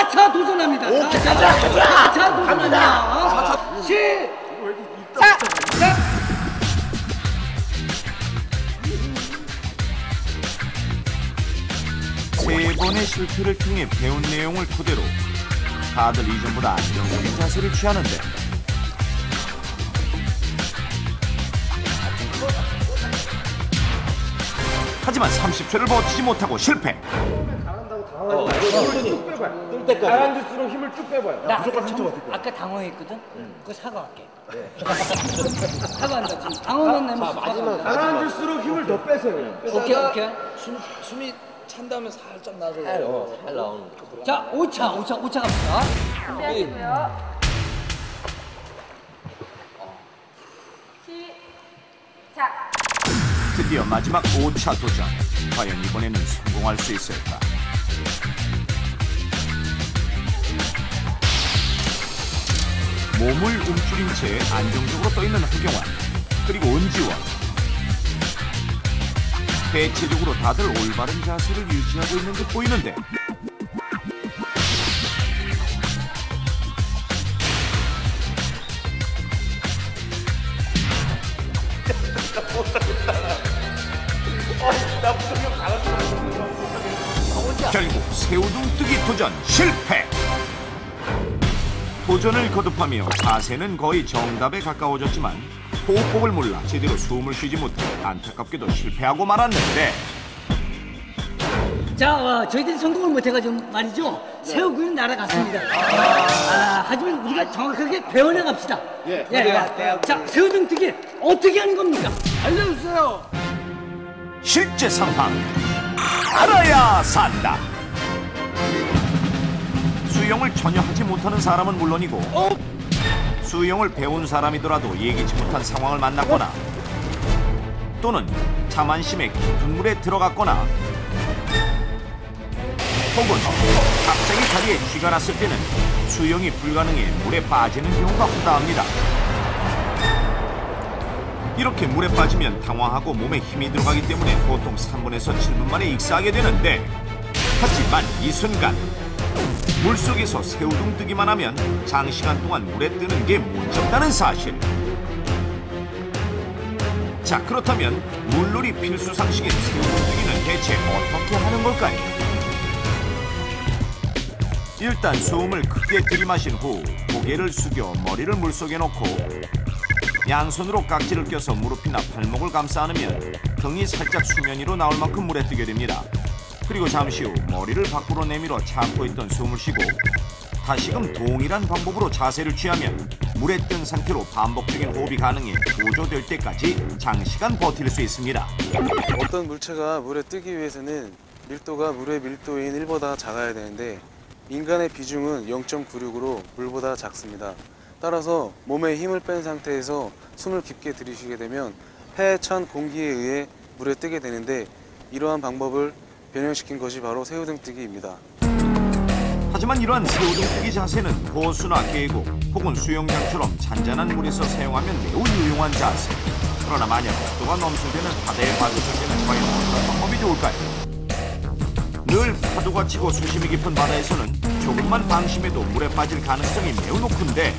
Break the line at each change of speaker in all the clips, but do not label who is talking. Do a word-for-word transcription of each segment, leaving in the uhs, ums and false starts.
사 차 도전합니다. 사 차, 사 차 도전합니다. 시작!
세 번의 실패를 통해 배운 내용을 토대로 다들 이전보다 안정적인 자세를 취하는데 하지만 삼십 초를 버티지 못하고 실패.
어, 힘을 쭉 빼봐요. 뜰 때까지. 가라앉을수록 힘을 쭉 빼봐요.
나 무조건 칠 것 같아. 아까 당황했거든? 응. 그거 사과할게. 네. 사과한다. 지금 당황했나면
마지막 가라앉을수록 힘을 더 빼세요.
오케이, 오케이.
숨, 숨이 찬 다음에 살짝 나서
잘, 어, 잘 나오는 거.
자, 오 차, 오 차, 오 차 갑니다.
준비하시고요. 시작.
드디어 마지막 오 차 도전. 과연 이번에는 성공할 수 있을까? 몸을 움츠린 채 안정적으로 떠있는 허경환, 그리고 은지원. 대체적으로 다들 올바른 자세를 유지하고 있는 듯 보이는데 결국 새우등뜨기 도전 실패! 도전을 거듭하며 자세는 거의 정답에 가까워졌지만 호흡법을 몰라 제대로 숨을 쉬지 못해 안타깝게도 실패하고 말았는데
자, 어, 저희들이 성공을 못해가지고 말이죠. 새우구이는 날아갔습니다. 아, 하지만 우리가 정확하게 배워나갑시다.
예,
예, 예. 자, 새우등뜨기 어떻게 하는 겁니까? 알려주세요.
실제 상황 알아야 산다. 수영을 전혀 하지 못하는 사람은 물론이고 수영을 배운 사람이더라도 예기치 못한 상황을 만났거나 또는 자만심에 깊은 물에 들어갔거나 혹은 갑자기 다리에 쥐가 났을 때는 수영이 불가능해 물에 빠지는 경우가 허다합니다. 이렇게 물에 빠지면 당황하고 몸에 힘이 들어가기 때문에 보통 삼 분에서 칠 분 만에 익사하게 되는데 하지만 이 순간 물속에서 새우등뜨기만 하면 장시간 동안 물에 뜨는 게 문제없다는 사실. 자, 그렇다면 물놀이 필수 상식인 새우등뜨기는 대체 어떻게 하는 걸까요? 일단 숨을 크게 들이마신 후 고개를 숙여 머리를 물속에 넣고 양손으로 깍지를 껴서 무릎이나 발목을 감싸 안으면 등이 살짝 수면 위로 나올 만큼 물에 뜨게 됩니다. 그리고 잠시 후 머리를 밖으로 내밀어 참고 있던 숨을 쉬고 다시금 동일한 방법으로 자세를 취하면 물에 뜬 상태로 반복적인 호흡이 가능해 보조될 때까지 장시간 버틸 수 있습니다.
어떤 물체가 물에 뜨기 위해서는 밀도가 물의 밀도인 일보다 작아야 되는데 인간의 비중은 영 점 구육으로 물보다 작습니다. 따라서 몸에 힘을 뺀 상태에서 숨을 깊게 들이쉬게 되면 폐에 찬 공기에 의해 물에 뜨게 되는데 이러한 방법을 변형시킨 것이 바로 새우등뜨기입니다.
하지만 이러한 새우등뜨기 자세는 호수나 계곡 혹은 수영장처럼 잔잔한 물에서 사용하면 매우 유용한 자세. 그러나 만약 속도가 넘실대는 바다에 빠졌을 때는 과연 어떤 방법이 좋을까요? 늘 파도가 치고 수심이 깊은 바다에서는 조금만 방심해도 물에 빠질 가능성이 매우 높은데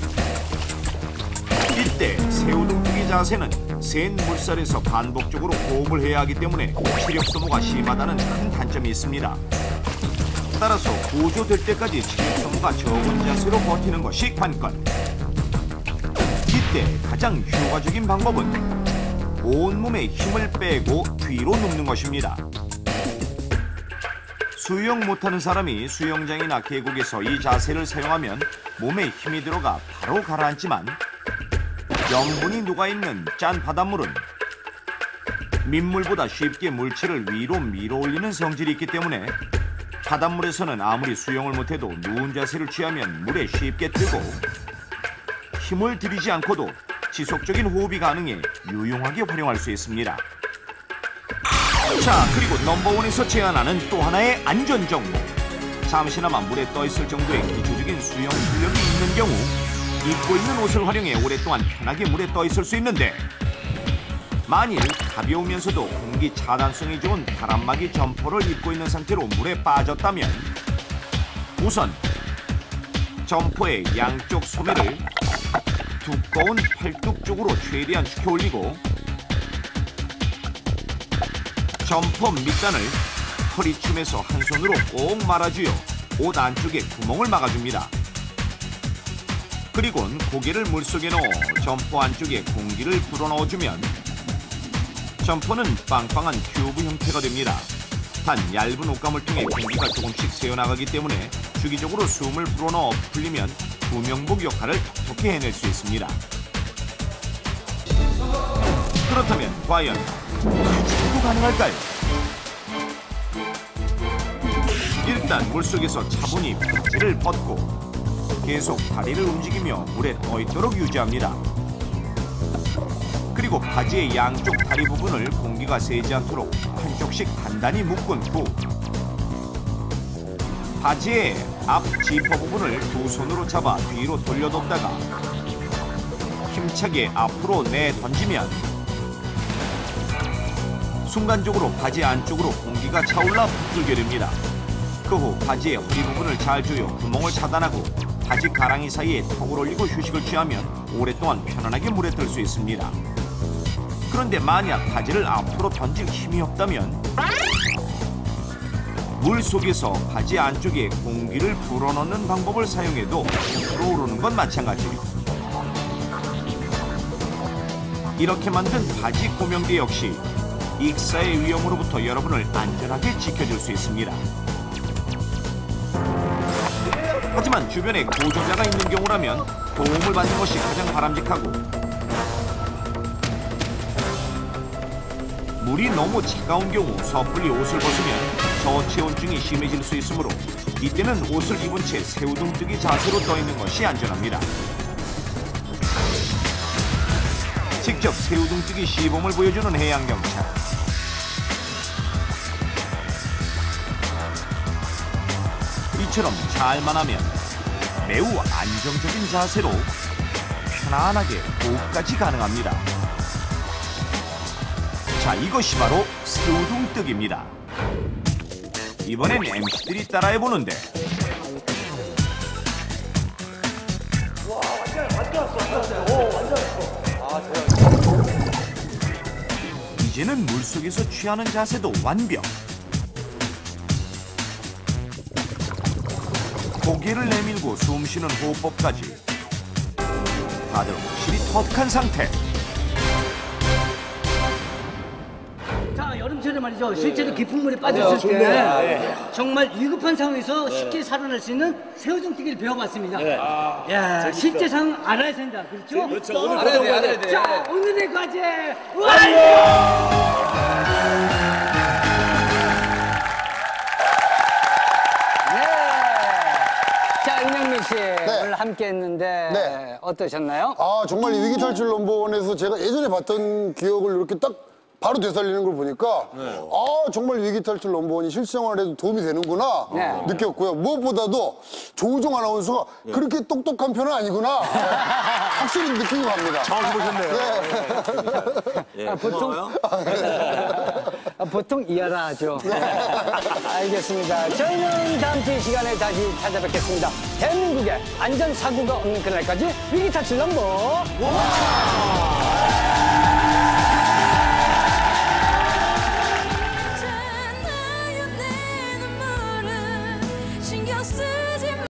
이때 새우등뜨기 자세는 센 물살에서 반복적으로 호흡을 해야 하기 때문에 체력 소모가 심하다는 큰 단점이 있습니다. 따라서 보조될 때까지 체력 소모가 적은 자세로 버티는 것이 관건. 이때 가장 효과적인 방법은 온몸에 힘을 빼고 뒤로 눕는 것입니다. 수영 못하는 사람이 수영장이나 계곡에서 이 자세를 사용하면 몸에 힘이 들어가 바로 가라앉지만 염분이 녹아있는 짠 바닷물은 민물보다 쉽게 물체를 위로 밀어 올리는 성질이 있기 때문에 바닷물에서는 아무리 수영을 못해도 누운 자세를 취하면 물에 쉽게 뜨고 힘을 들이지 않고도 지속적인 호흡이 가능해 유용하게 활용할 수 있습니다. 자, 그리고 넘버원에서 제안하는 또 하나의 안전 정보. 잠시나마 물에 떠있을 정도의 기초적인 수영 실력이 있는 경우 입고 있는 옷을 활용해 오랫동안 편하게 물에 떠있을 수 있는데 만일 가벼우면서도 공기 차단성이 좋은 바람막이 점퍼를 입고 있는 상태로 물에 빠졌다면 우선 점퍼의 양쪽 소매를 두꺼운 팔뚝 쪽으로 최대한 축혀 올리고 점퍼 밑단을 허리춤에서 한 손으로 꼭 말아주어 옷 안쪽에 구멍을 막아줍니다. 그리곤 고개를 물속에 넣어 점퍼 안쪽에 공기를 불어넣어주면 점퍼는 빵빵한 튜브 형태가 됩니다. 단 얇은 옷감을 통해 공기가 조금씩 새어나가기 때문에 주기적으로 숨을 불어넣어 풀리면 구명복 역할을 톡톡히 해낼 수 있습니다. 그렇다면 과연 유지도 가능할까요? 일단 물속에서 차분히 바지를 벗고 계속 다리를 움직이며 물에 떠있도록 유지합니다. 그리고 바지의 양쪽 다리 부분을 공기가 새지 않도록 한쪽씩 단단히 묶은 후 바지의 앞 지퍼 부분을 두 손으로 잡아 뒤로 돌려뒀다가 힘차게 앞으로 내던지면 순간적으로 바지 안쪽으로 공기가 차올라 부풀게 됩니다. 그 후 바지의 허리 부분을 잘 조여 구멍을 차단하고 바지 가랑이 사이에 턱을 올리고 휴식을 취하면 오랫동안 편안하게 물에 들 수 있습니다. 그런데 만약 바지를 앞으로 던질 힘이 없다면 물 속에서 바지 안쪽에 공기를 불어넣는 방법을 사용해도 불어오르는 건 마찬가지입니다. 이렇게 만든 바지 고명대 역시 익사의 위험으로부터 여러분을 안전하게 지켜줄 수 있습니다. 하지만 주변에 보조자가 있는 경우라면 도움을 받는 것이 가장 바람직하고 물이 너무 차가운 경우 섣불리 옷을 벗으면 저체온증이 심해질 수 있으므로 이때는 옷을 입은 채 새우등뜨기 자세로 떠 있는 것이 안전합니다. 직접 새우등뜨기 시범을 보여주는 해양경찰. 이처럼 잘만 하면 매우 안정적인 자세로 편안하게 호흡까지 가능합니다. 자, 이것이 바로 새우등뜨기입니다. 이번엔 엠씨들이 따라해보는데
와, 완전 완전 왔어. 오, 완전 왔어. 아, 대박.
이제는 물속에서 취하는 자세도 완벽. 고개를 내밀고 숨쉬는 호흡법까지 다들 확실히 턱한 상태.
자, 여름철에 말이죠. 실제로 깊은 물에 빠졌을 때 정말 위급한 상황에서 쉽게 살아날 수 있는 새우등뜨기를 배워봤습니다. 야, 실제 상황 알아야 된다. 그렇죠?
그렇죠. 오늘 알아야 돼, 알아야 돼.
자, 오늘의 과제 완료!
오늘 함께 했는데
네.
어떠셨나요?
아, 정말 이 위기탈출 넘버원에서 제가 예전에 봤던 기억을 이렇게 딱 바로 되살리는 걸 보니까 아, 정말 위기탈출 넘버원이 실생활에도 도움이 되는구나
네.
느꼈고요. 무엇보다도 조우종 아나운서가 그렇게 똑똑한 편은 아니구나 확실히 느끼고 갑니다.
정확히 보셨네요.
네.
아, 보통 아, 보통 이해라 하죠. 알겠습니다. 저희는 다음 주 이 시간에 다시 찾아뵙겠습니다. 대한민국에 안전사고가 없는 그날까지 위기탈출 넘버 원!